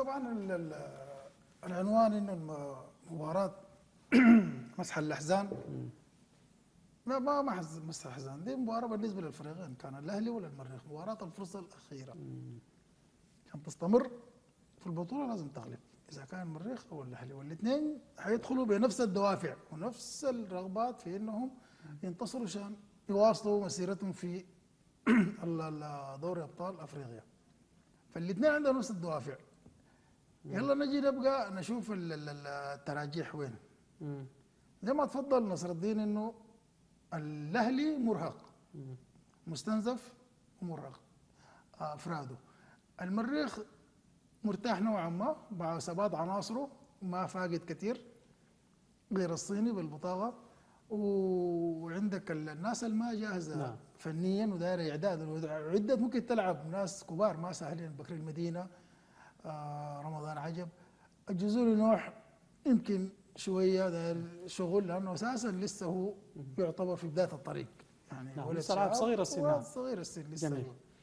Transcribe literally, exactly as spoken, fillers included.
طبعا ال- ال- العنوان انه الم- مباراة مسح الاحزان. لا، ما ما حز- مسح الاحزان، دي مباراة بالنسبة للفريقين، كان الاهلي ولا المريخ، مباراة الفرصة الاخيرة عشان تستمر في البطولة لازم تغلب، اذا كان المريخ او الاهلي، والاثنين حيدخلوا بنفس الدوافع ونفس الرغبات في انهم ينتصروا عشان يواصلوا مسيرتهم في ال- ال- دوري ابطال افريقيا. فالاثنين عندهم نفس الدوافع. يلا نجي نبقى نشوف ال- ال- ال- التراجيح وين. مم. زي ما تفضل نصر الدين انه الاهلي مرهق، مستنزف ومرهق افراده. المريخ مرتاح نوعا ما مع ثبات عناصره، ما فاقد كثير غير الصيني بالبطاقه. وعندك ال- الناس اللي ما جاهزه نعم. فنيا ودايره اعداد، عدت ممكن تلعب ناس كبار ما سهلين، بكر المدينه، آه رمضان عجب، الجزوري نوح يمكن شويه داير شغل لانه اساسا لسه هو يعتبر في بدايه الطريق، يعني نعم، ولد لسه لاعب شباب صغير السن. ولد نعم. صغير السن لسه جميل. هو.